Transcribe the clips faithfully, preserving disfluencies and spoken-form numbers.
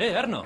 Hé, Arnaud!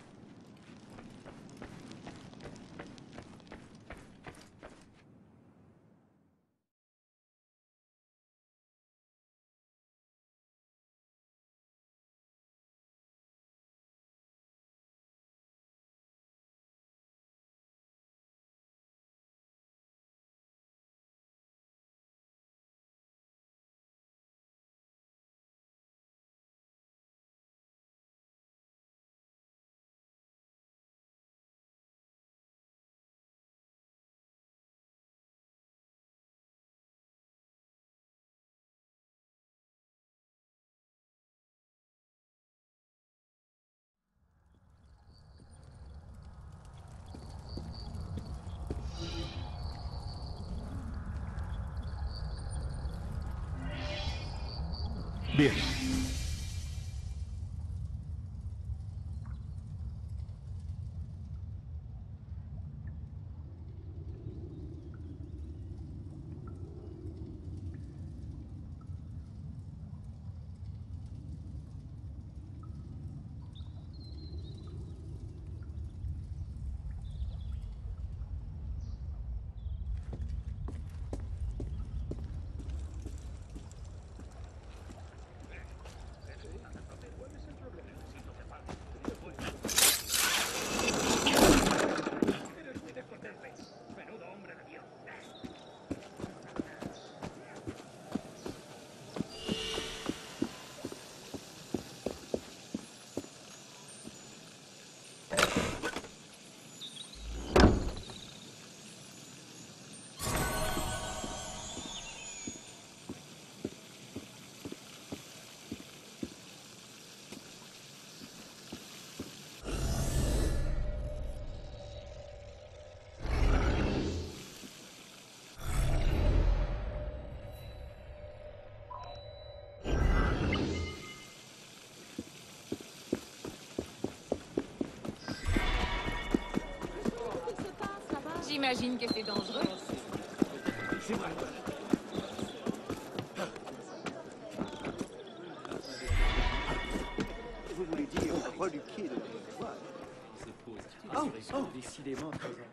Bien. J'imagine que c'est dangereux. C'est vrai. Vous voulez dire reluquer de pouvoir? Oh, oh. Décidément, très bien.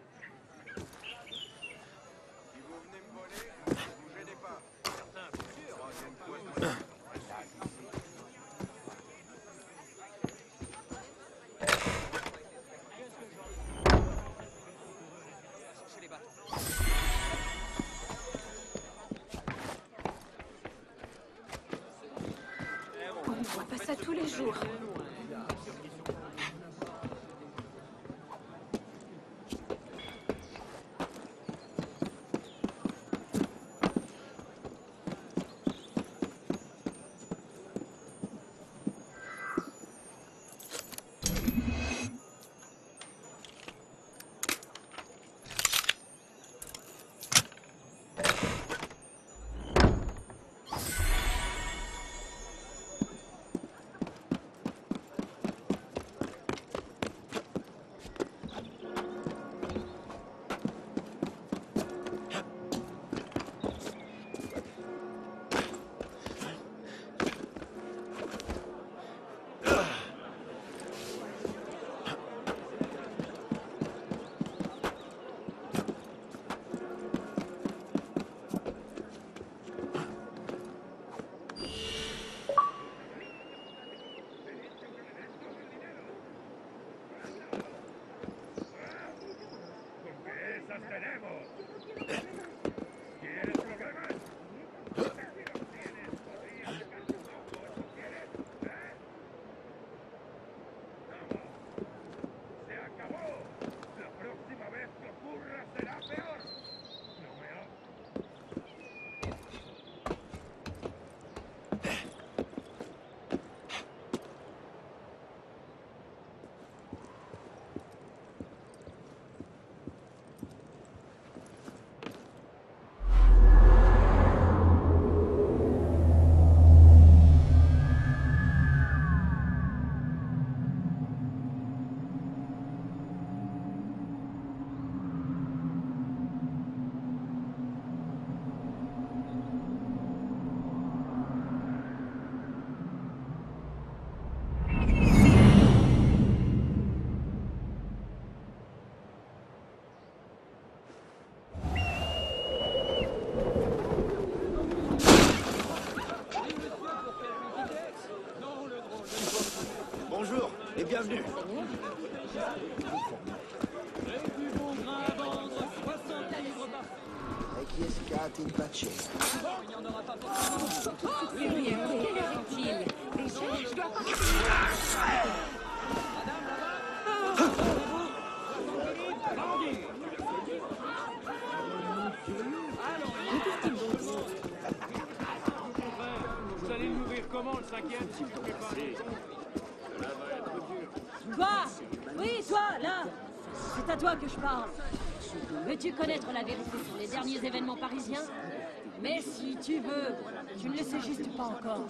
On ne voit pas ça tous les jours. Bienvenue. Chiescati in pace. C'est bien, quelle heure est-il? Déjà, je dois partir. Vous allez l'ouvrir comment le cinquième si vous préparez? Toi! Oui, toi, là! C'est à toi que je parle. Veux-tu connaître la vérité sur les derniers événements parisiens? Mais si tu veux, tu ne le sais juste pas encore.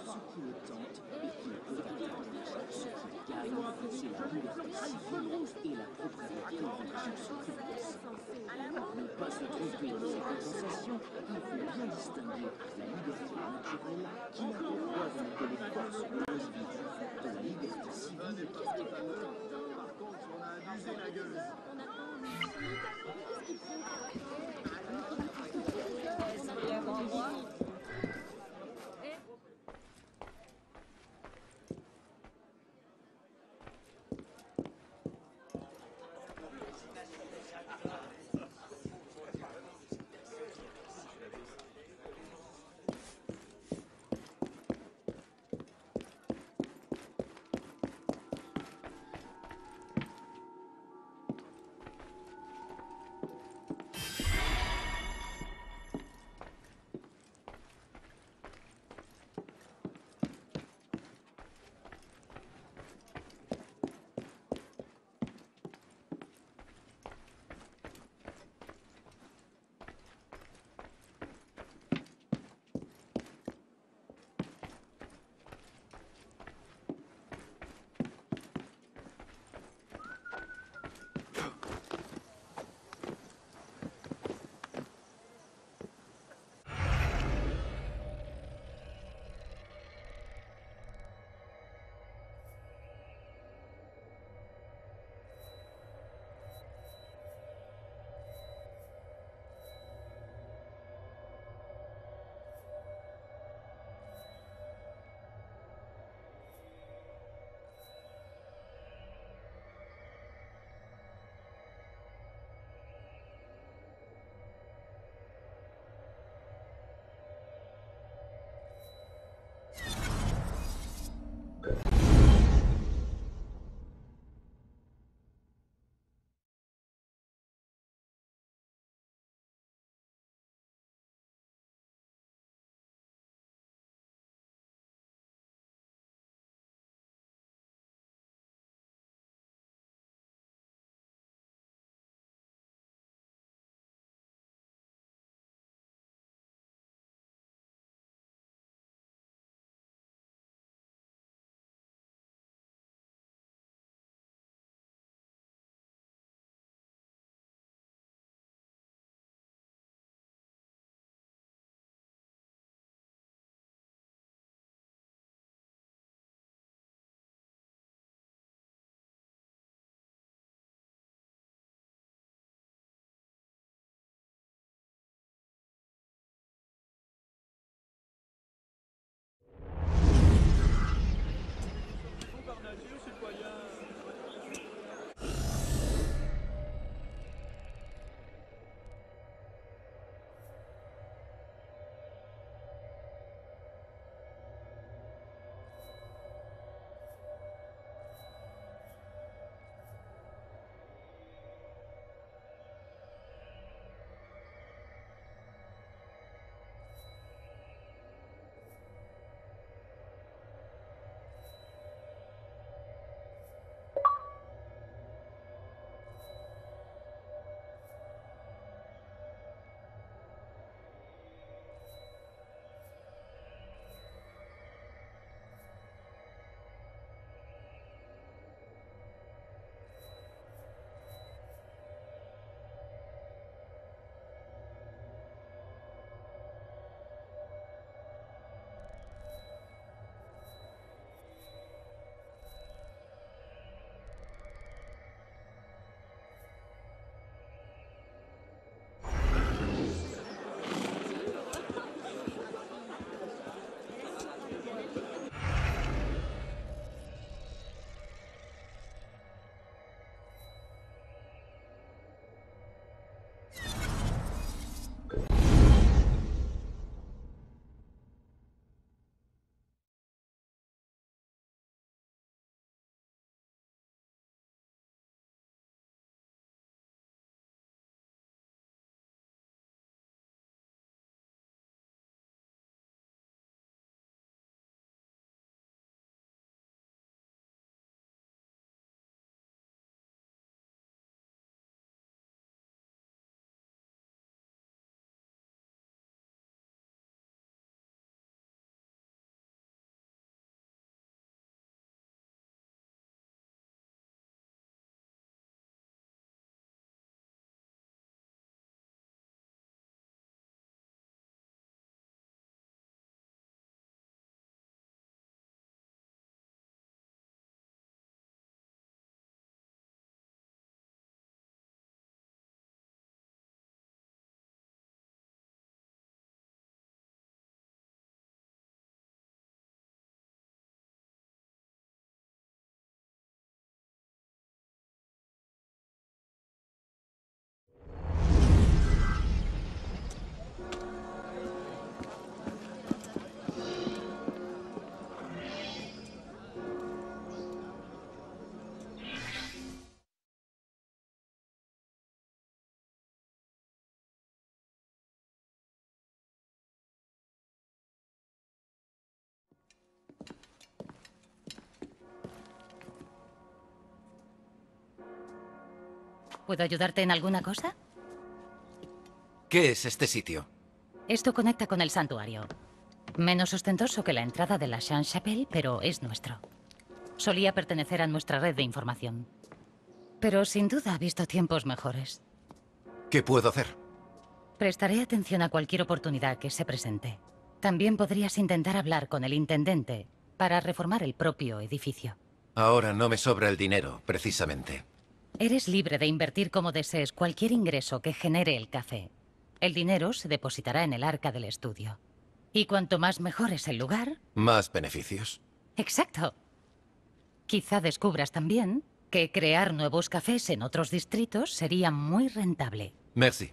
¿Puedo ayudarte en alguna cosa? ¿Qué es este sitio? Esto conecta con el santuario. Menos ostentoso que la entrada de la Sainte-Chapelle, pero es nuestro. Solía pertenecer a nuestra red de información. Pero sin duda ha visto tiempos mejores. ¿Qué puedo hacer? Prestaré atención a cualquier oportunidad que se presente. También podrías intentar hablar con el intendente para reformar el propio edificio. Ahora no me sobra el dinero, precisamente. Eres libre de invertir como desees cualquier ingreso que genere el café. El dinero se depositará en el arca del estudio. Y cuanto más mejor es el lugar... ¿Más beneficios? Exacto. Quizá descubras también que crear nuevos cafés en otros distritos sería muy rentable. Merci.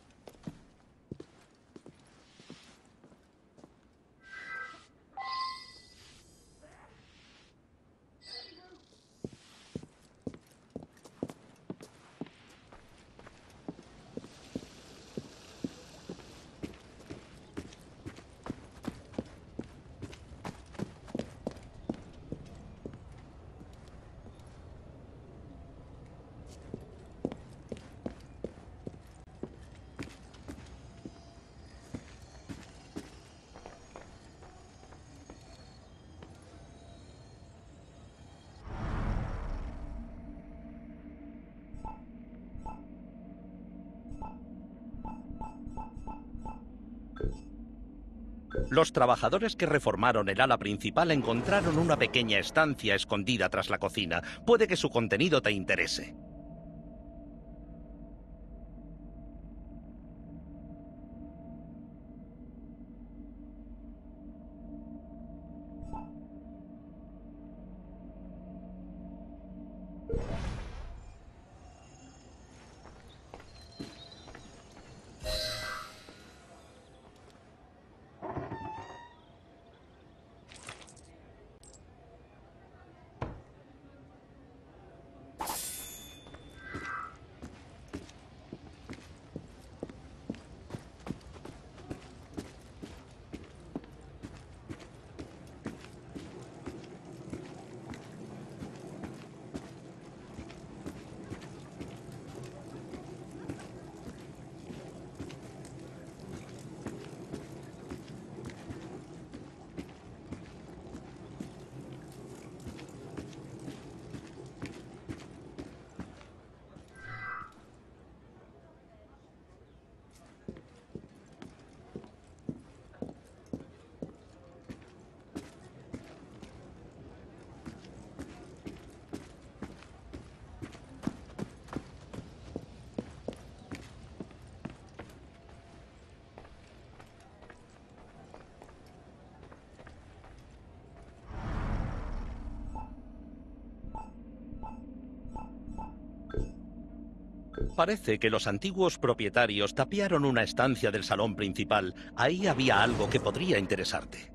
Los trabajadores que reformaron el ala principal encontraron una pequeña estancia escondida tras la cocina. Puede que su contenido te interese. Parece que los antiguos propietarios tapiaron una estancia del salón principal. Ahí había algo que podría interesarte.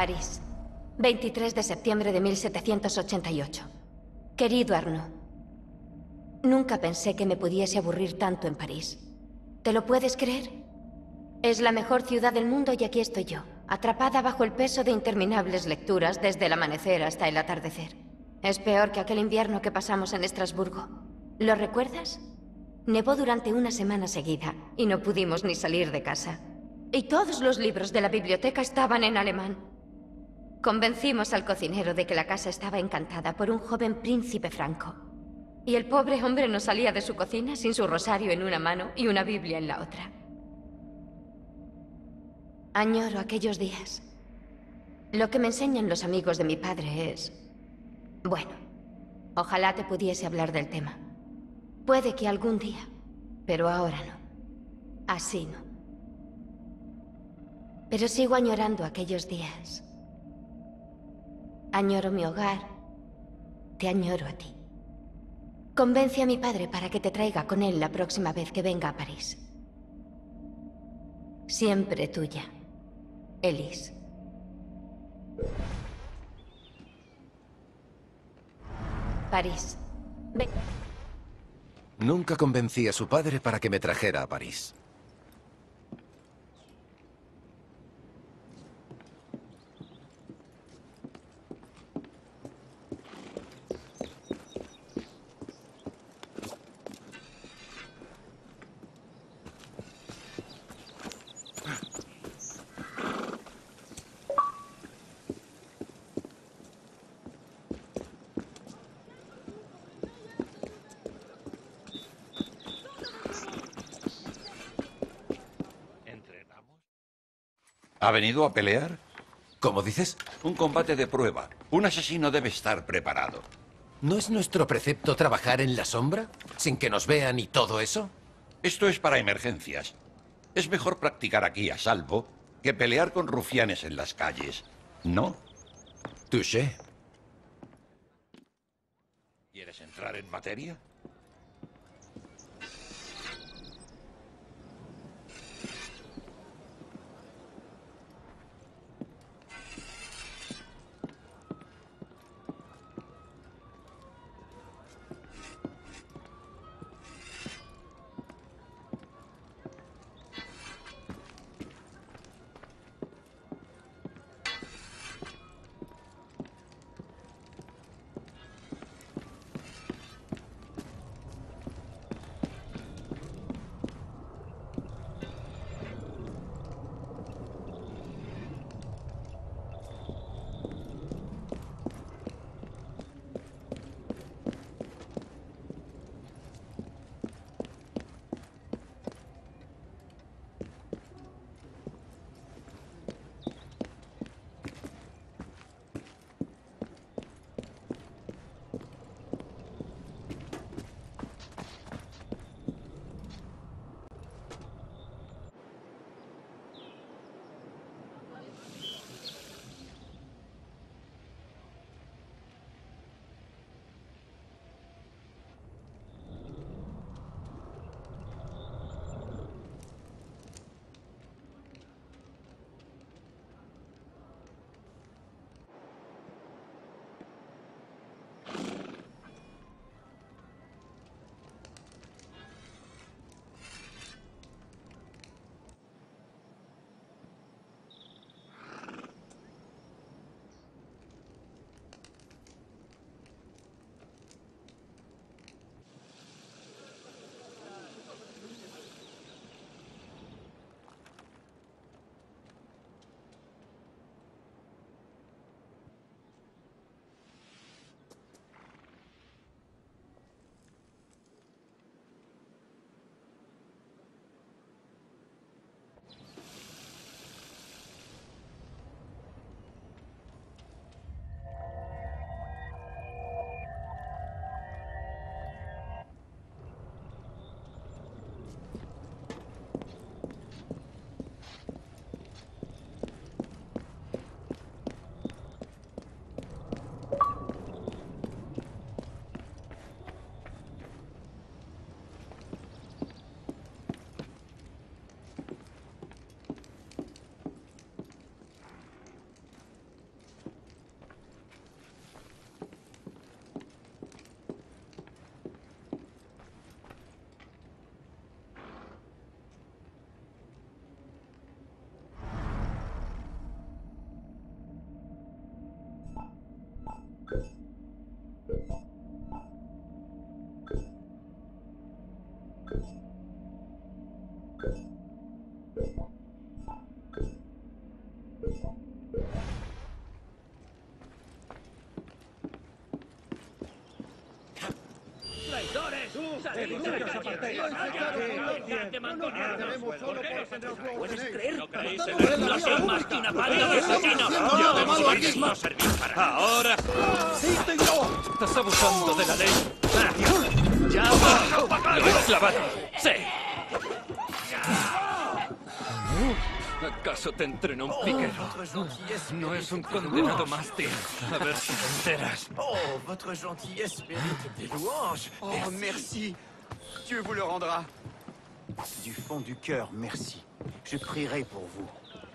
París, veintitrés de septiembre de mil setecientos ochenta y ocho. Querido Arnaud, nunca pensé que me pudiese aburrir tanto en París. ¿Te lo puedes creer? Es la mejor ciudad del mundo y aquí estoy yo, atrapada bajo el peso de interminables lecturas desde el amanecer hasta el atardecer. Es peor que aquel invierno que pasamos en Estrasburgo. ¿Lo recuerdas? Nevó durante una semana seguida y no pudimos ni salir de casa. Y todos los libros de la biblioteca estaban en alemán. Convencimos al cocinero de que la casa estaba encantada por un joven príncipe franco. Y el pobre hombre no salía de su cocina sin su rosario en una mano y una Biblia en la otra. Añoro aquellos días. Lo que me enseñan los amigos de mi padre es... Bueno, ojalá te pudiese hablar del tema. Puede que algún día, pero ahora no. Así no. Pero sigo añorando aquellos días. Añoro mi hogar. Te añoro a ti. Convence a mi padre para que te traiga con él la próxima vez que venga a París. Siempre tuya, Elise. París. Ven. Nunca convencí a su padre para que me trajera a París. ¿Ha venido a pelear? ¿Cómo dices? Un combate de prueba. Un asesino debe estar preparado. ¿No es nuestro precepto trabajar en la sombra? ¿Sin que nos vean y todo eso? Esto es para emergencias. Es mejor practicar aquí a salvo que pelear con rufianes en las calles, ¿no? Touché. ¿Quieres entrar en materia? ¿Puedes creer? ¡No soy más que una banda de asesinos! ¡Ya de malo aquí! ¡No servís para ahora! ¡Sí, yo! ¡Estás abusando de la ley! ¡Ya va! ¡Lo he clavado! ¡Sí! ¿Acaso te entrenó un piquero? No es un condenado más, tío. A ver si te enteras. Oh, votre gentillesse mérite des louanges. Oh, merci. Dieu vous le rendra. Du fond du cœur, merci. Je prierai pour vous.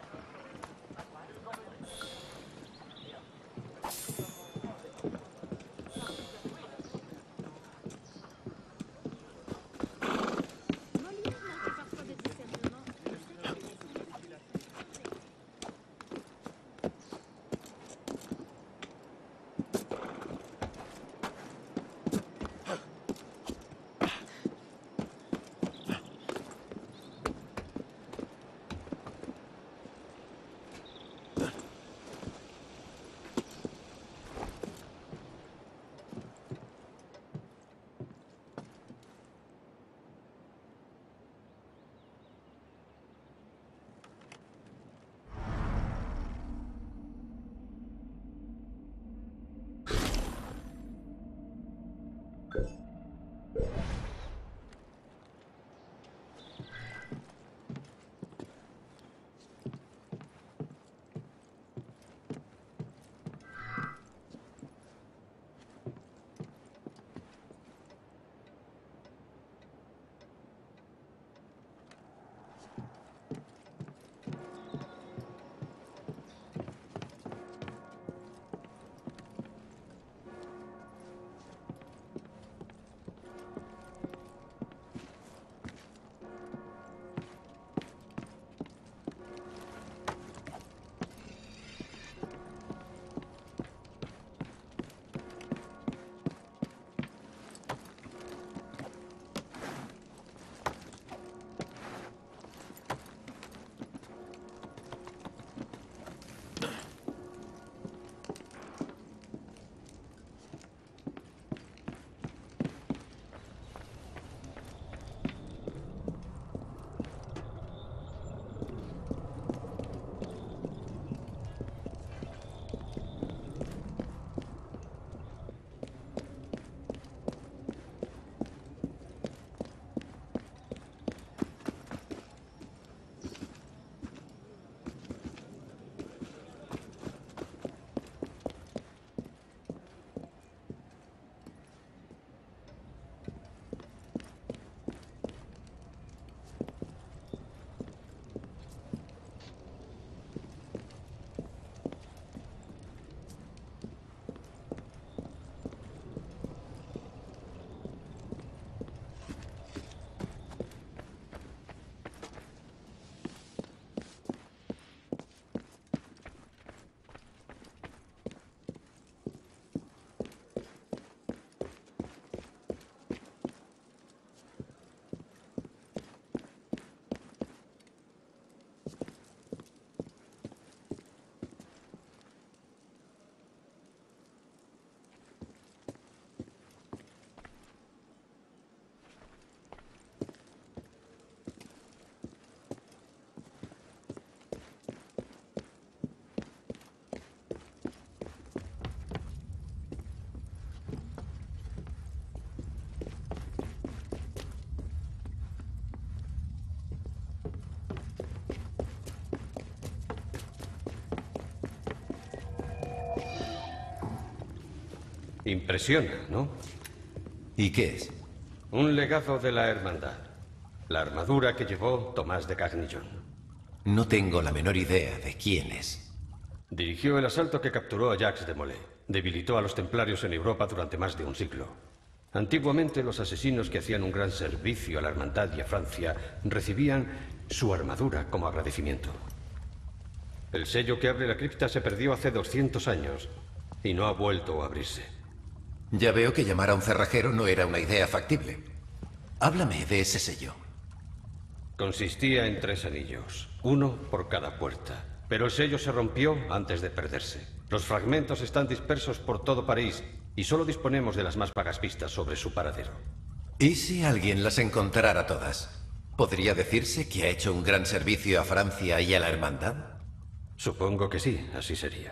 Impresiona, ¿no? ¿Y qué es? Un legado de la hermandad. La armadura que llevó Tomás de Cagnillon. No tengo la menor idea de quién es. Dirigió el asalto que capturó a Jacques de Molay. Debilitó a los templarios en Europa durante más de un siglo. Antiguamente, los asesinos que hacían un gran servicio a la hermandad y a Francia recibían su armadura como agradecimiento. El sello que abre la cripta se perdió hace doscientos años y no ha vuelto a abrirse. Ya veo que llamar a un cerrajero no era una idea factible. Háblame de ese sello. Consistía en tres anillos, uno por cada puerta. Pero el sello se rompió antes de perderse. Los fragmentos están dispersos por todo París y solo disponemos de las más vagas pistas sobre su paradero. ¿Y si alguien las encontrara todas? ¿Podría decirse que ha hecho un gran servicio a Francia y a la Hermandad? Supongo que sí, así sería.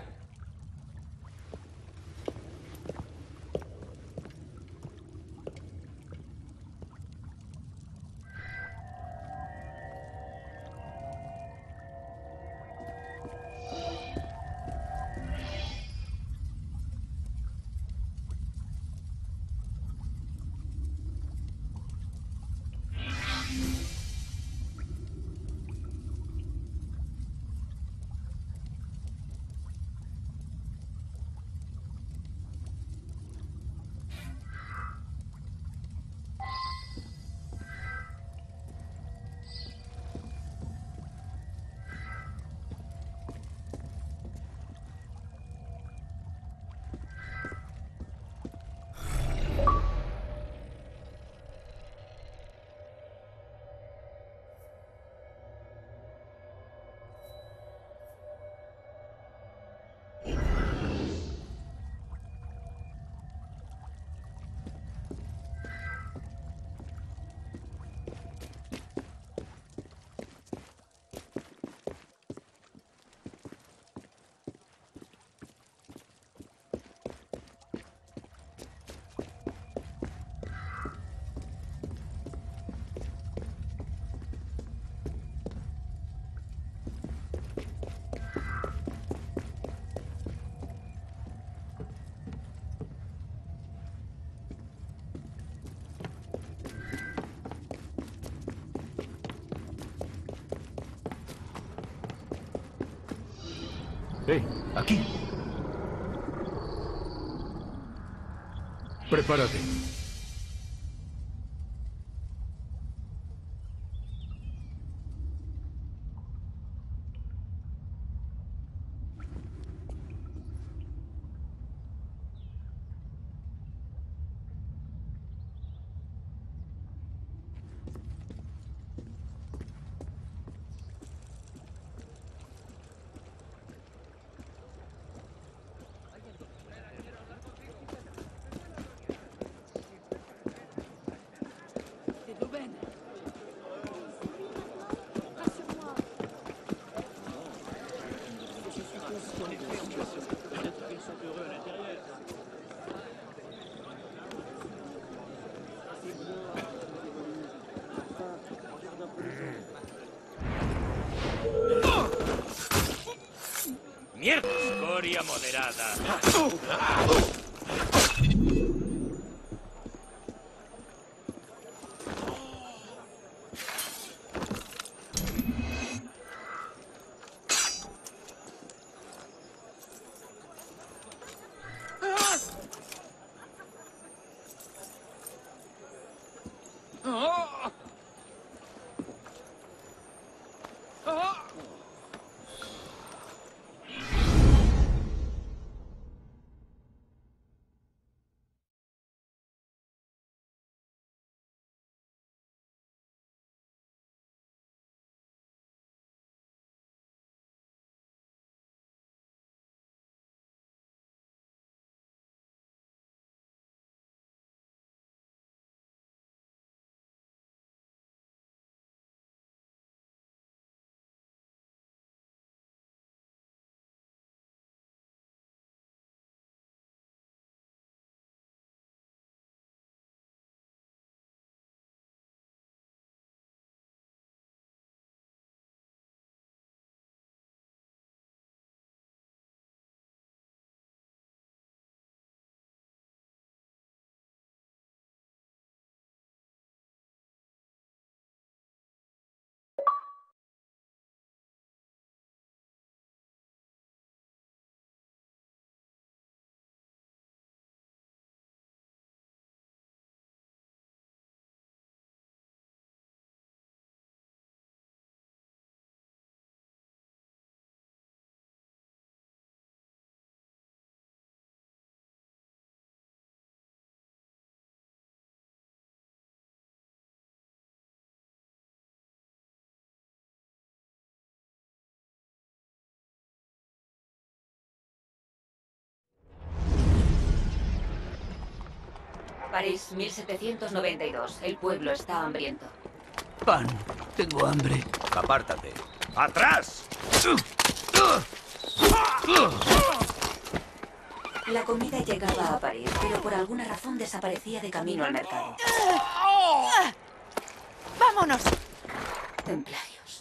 ¡Eh! ¡Aquí! Prepárate. ¡Mierda! Escoria moderada. París, mil setecientos noventa y dos. El pueblo está hambriento. Pan. Tengo hambre. Apártate. ¡Atrás! La comida llegaba a París, pero por alguna razón desaparecía de camino al mercado. ¡Vámonos! Templarios.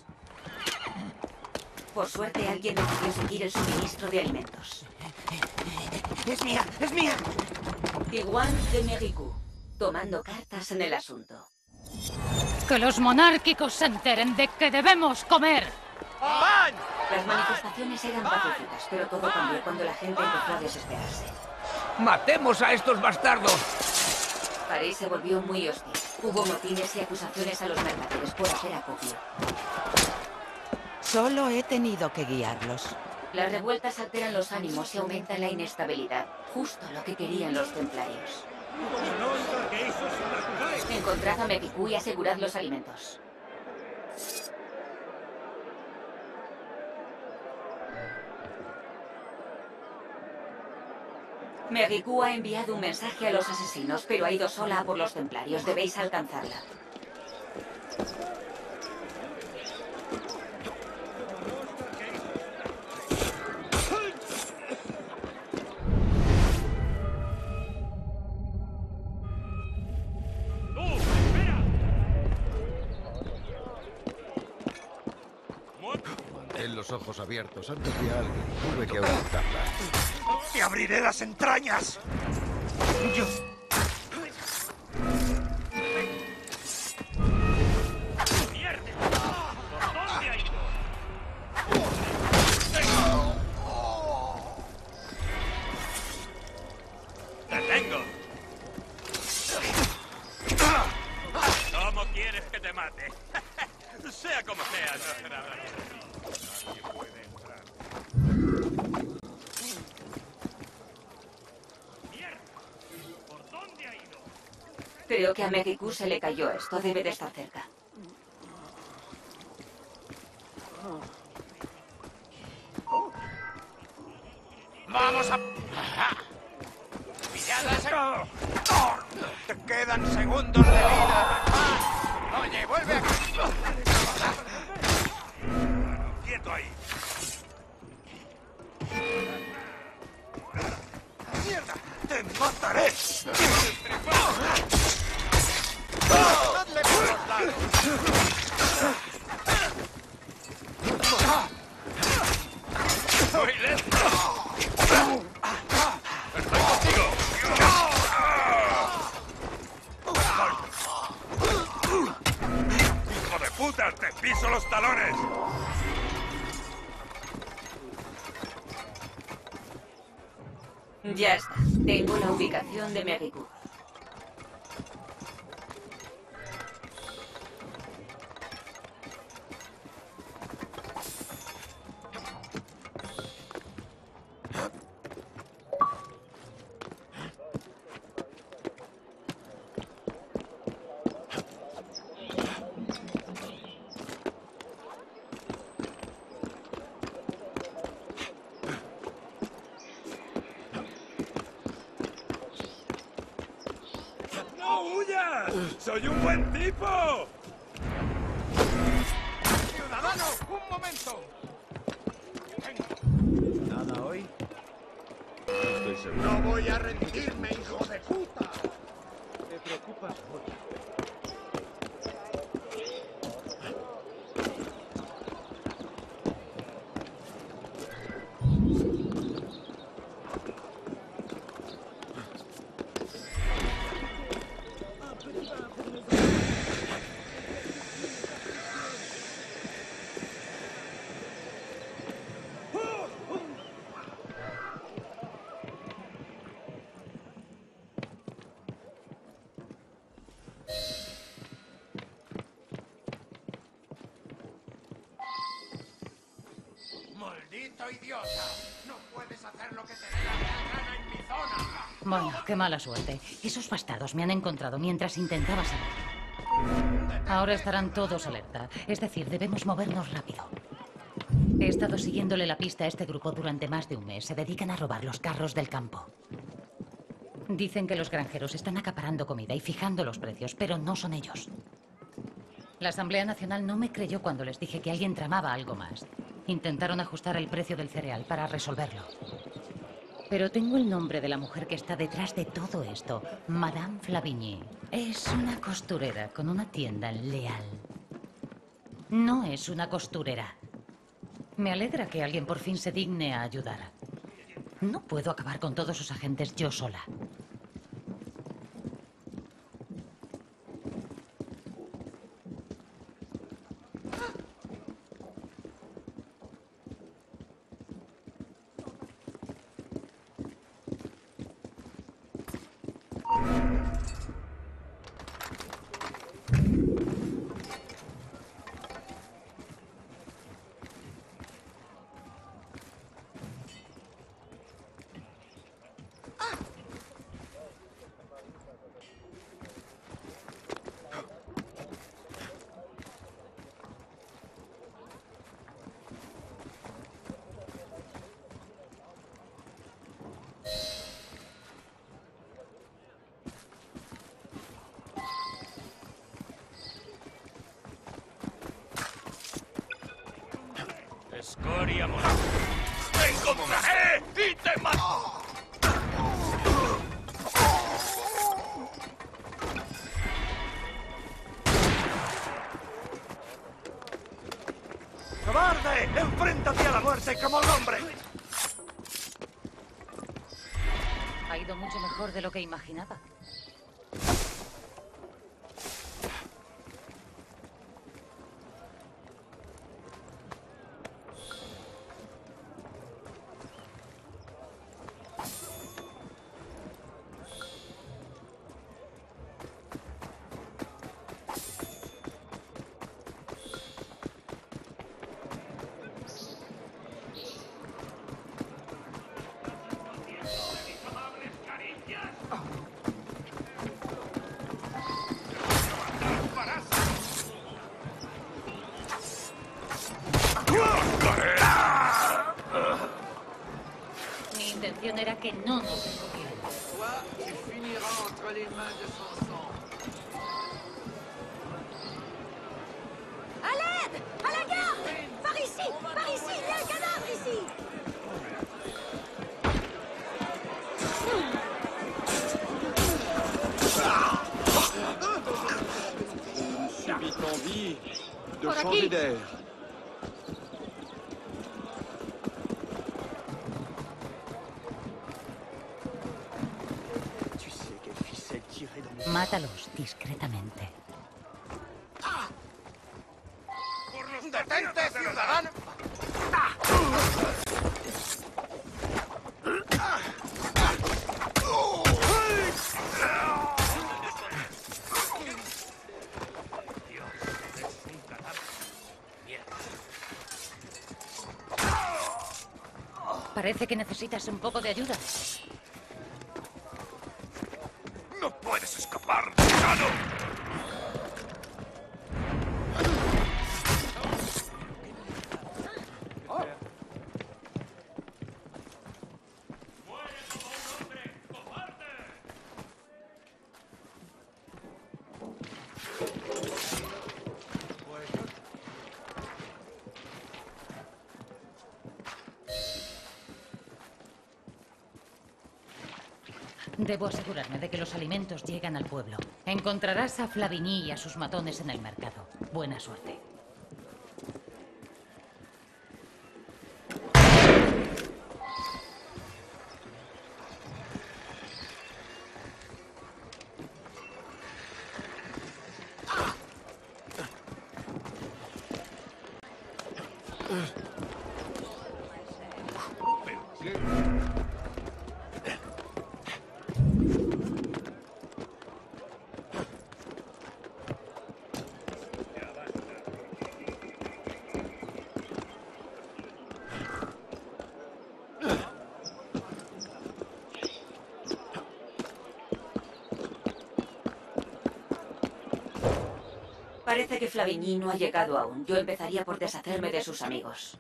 Por suerte, alguien decidió seguir el suministro de alimentos. ¡Es mía! ¡Es mía! Iguan de Méricou, tomando cartas en el asunto. ¡Que los monárquicos se enteren de que debemos comer! ¡Pan! Las manifestaciones eran pacíficas, pero todo cambió cuando la gente empezó a desesperarse. ¡Matemos a estos bastardos! París se volvió muy hostil. Hubo motines y acusaciones a los mercaderes por hacer acopio. Solo he tenido que guiarlos. Las revueltas alteran los ánimos y aumentan la inestabilidad. Justo lo que querían los templarios. Encontrad a Méricou y asegurad los alimentos. Méricou ha enviado un mensaje a los asesinos, pero ha ido sola a por los templarios. Debéis alcanzarla. Ten los ojos abiertos antes de algo. Tuve que ocultarla. ¡Te abriré las entrañas! Yo... ¡Mierda! ¿Por dónde ha ido? ¡Te tengo! ¿Cómo quieres que te mate? Sea como sea, no será verdad. Nadie puede entrar. ¿Por dónde ha ido? Creo que a Méricou se le cayó esto. Debe de estar cerca. ¡Vamos a... ¡Pilladas! ¡Te quedan segundos de vida! ¡Oye, vuelve aquí! ¡Quieto ahí! ¡Mierda! ¡Te mataré! ¡Dadle por los lados! ¡Muy lento! ¡Estoy contigo! ¡Hijo de puta! ¡Te piso los talones! Ya está. Tengo la ubicación de Méricou. ¡Soy un buen tipo! ¡Ciudadano! ¡Un momento! ¿Nada hoy? Estoy seguro. No voy a rendirme, hijo de puta. Te preocupas mucho. ¡Maldito idiota! ¡No puedes hacer lo que te dé la gana en mi zona! Bueno, qué mala suerte. Esos bastardos me han encontrado mientras intentaba salir. Ahora estarán todos alerta. Es decir, debemos movernos rápido. He estado siguiéndole la pista a este grupo durante más de un mes. Se dedican a robar los carros del campo. Dicen que los granjeros están acaparando comida y fijando los precios, pero no son ellos. La Asamblea Nacional no me creyó cuando les dije que alguien tramaba algo más. Intentaron ajustar el precio del cereal para resolverlo. Pero tengo el nombre de la mujer que está detrás de todo esto. Madame Flavigny. Es una costurera con una tienda en Leal. No es una costurera. Me alegra que alguien por fin se digne a ayudar. No puedo acabar con todos sus agentes yo sola. Escoria moral. ¡Te encontraré y te mato! ¡Cobarde! ¡Enfréntate a la muerte como un hombre! Ha ido mucho mejor de lo que imaginaba. Mi intención era que no nos escogieran. À l'aide! À la garde! Par ici! Par ici! Il y a un cadavre ici! Une subite envie de Por aquí. changer d'air. Tu sais quelle ficelle tirer dans mon... Mátalos discretamente. ¡Detente, ciudadano! Parece que necesitas un poco de ayuda. ¡No puedes escapar, tirano! Debo asegurarme de que los alimentos llegan al pueblo. Encontrarás a Flavigny y a sus matones en el mercado. Buena suerte. Parece que Flavigny no ha llegado aún. Yo empezaría por deshacerme de sus amigos.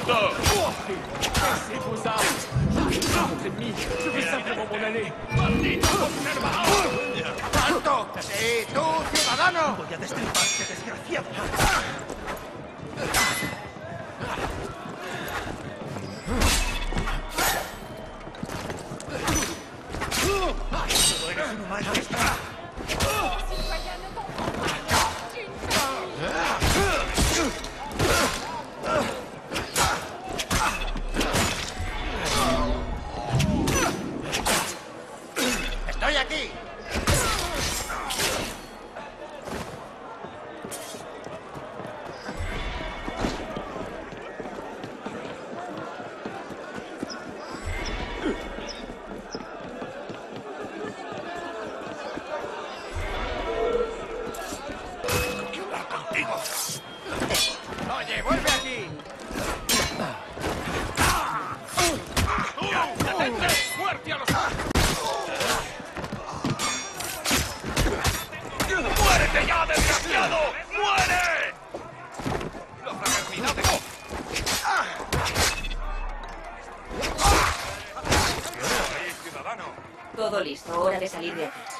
¡Alto! C'est beau ça. J'arrive pas contre ennemi. Je veux simplement m'en aller. ¡Maldito conservador! ¡Alto! ¡Sí, tú, ciudadano! Voy a destriparte, desgraciado. Tú eres un humano. ¡Estoy aquí! Oye, vuelve aquí. ¡Detente! ¡Muerte a los... ¡Muérete ya, desgraciado! ¡Muere! ¡La fraternidad de... ¡Ahí, ciudadano! Todo listo, hora de salir de aquí.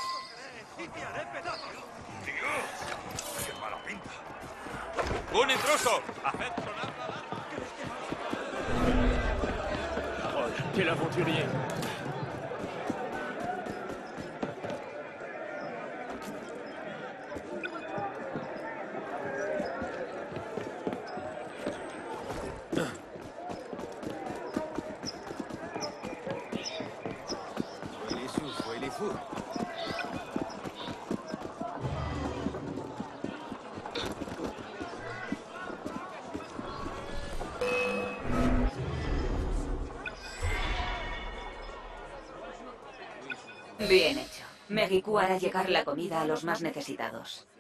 ¡Qué mala pinta! ¡Un intruso! ¡Haced sonar la alarma! Oh, quel aventurier. Il est fou, il est fou. Bien hecho. Megiku hará llegar la comida a los más necesitados.